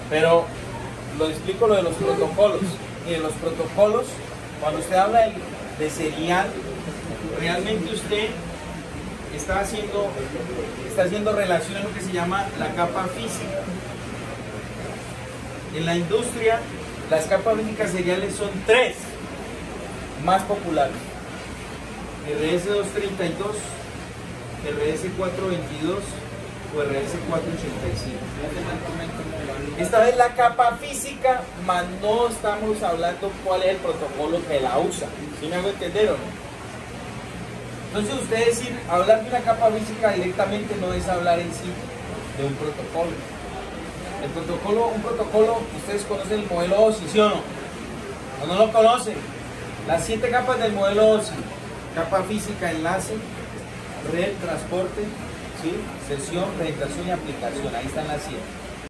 Pero lo explico lo de los protocolos. Y de los protocolos, cuando usted habla de serial, realmente usted está haciendo relación a lo que se llama la capa física. En la industria, las capas físicas seriales son tres más populares: RS232, RS422 o RS485. Esta vez la capa física, más no estamos hablando cuál es el protocolo que la usa. ¿Sí me hago entender o no? Entonces usted decir, hablar de una capa física directamente no es hablar en sí de un protocolo. El protocolo, un protocolo, ustedes conocen el modelo OSI, ¿sí o no? ¿O no lo conocen? Las 7 capas del modelo OSI: capa física, enlace, red, transporte, ¿sí? Sesión, presentación y aplicación. Ahí están las 7.